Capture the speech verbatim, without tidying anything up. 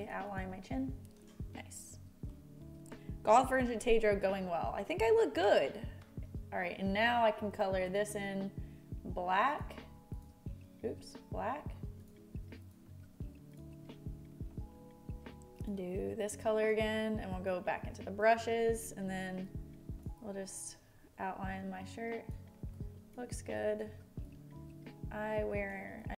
outline my chin. Nice. Golf version Taydro going well. I think I look good. All right, and now I can color this in black. Oops, black. And do this color again, and we'll go back into the brushes, and then we'll just outline my shirt. Looks good. I wear